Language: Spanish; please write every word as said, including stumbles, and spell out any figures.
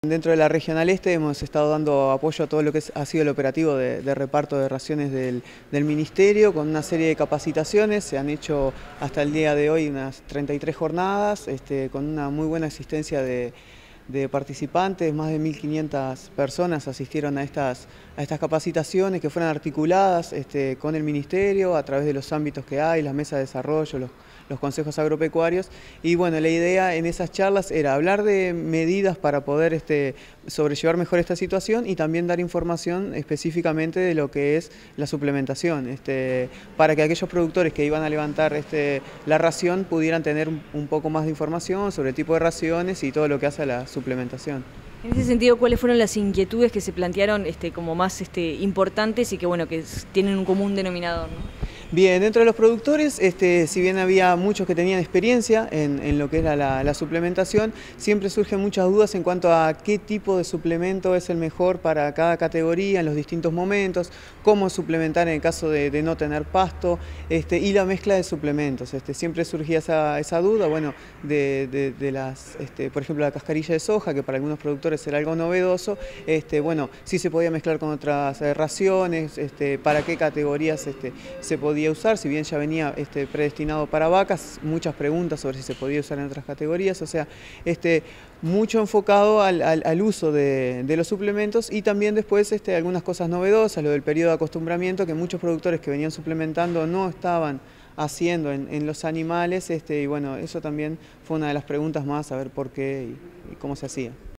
Dentro de la Regional Este hemos estado dando apoyo a todo lo que es, ha sido el operativo de, de reparto de raciones del, del Ministerio, con una serie de capacitaciones. Se han hecho hasta el día de hoy unas treinta y tres jornadas, este, con una muy buena asistencia de, de participantes. Más de mil quinientas personas asistieron a estas, a estas capacitaciones que fueron articuladas este, con el Ministerio a través de los ámbitos que hay, las mesas de desarrollo, los, los consejos agropecuarios. Y bueno, la idea en esas charlas era hablar de medidas para poder este, sobrellevar mejor esta situación y también dar información específicamente de lo que es la suplementación, este, para que aquellos productores que iban a levantar este, la ración pudieran tener un, un poco más de información sobre el tipo de raciones y todo lo que hace a la suplementación. En ese sentido, ¿cuáles fueron las inquietudes que se plantearon este, como más este, importantes y que, bueno, que tienen un común denominador, ¿no? Bien, dentro de los productores, este, si bien había muchos que tenían experiencia en, en lo que era la, la suplementación, siempre surgen muchas dudas en cuanto a qué tipo de suplemento es el mejor para cada categoría en los distintos momentos, cómo suplementar en el caso de, de no tener pasto, este, y la mezcla de suplementos. Este, siempre surgía esa, esa duda, bueno, de, de, de las, este, por ejemplo, la cascarilla de soja, que para algunos productores era algo novedoso, este, bueno, si se podía mezclar con otras eh, raciones, este, para qué categorías este, se podía usar, si bien ya venía este, predestinado para vacas, muchas preguntas sobre si se podía usar en otras categorías, o sea, este, mucho enfocado al, al, al uso de, de los suplementos y también después este, algunas cosas novedosas, lo del periodo de acostumbramiento que muchos productores que venían suplementando no estaban haciendo en, en los animales, este, y bueno, eso también fue una de las preguntas más, a ver por qué y, y cómo se hacía.